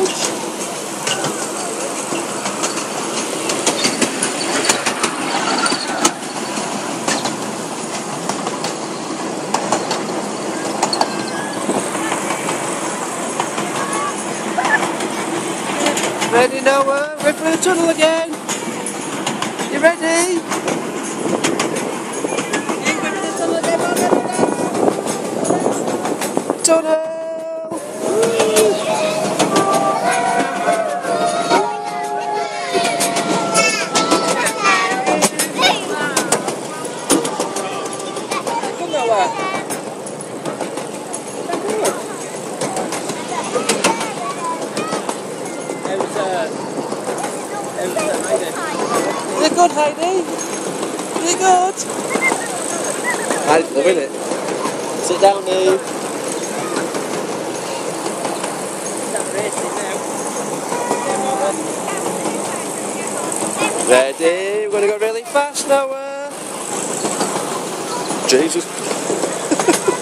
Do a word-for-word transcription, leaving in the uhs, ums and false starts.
Ready, Noah? We're through the tunnel again. You ready? You going through the tunnel again, Mum? Tunnel! Come, Noah. Is it good, Heidi? Is it good? Heidi's loving it. Sit down, Neve. Ready? We're going to go really fast, Noah. Jesus.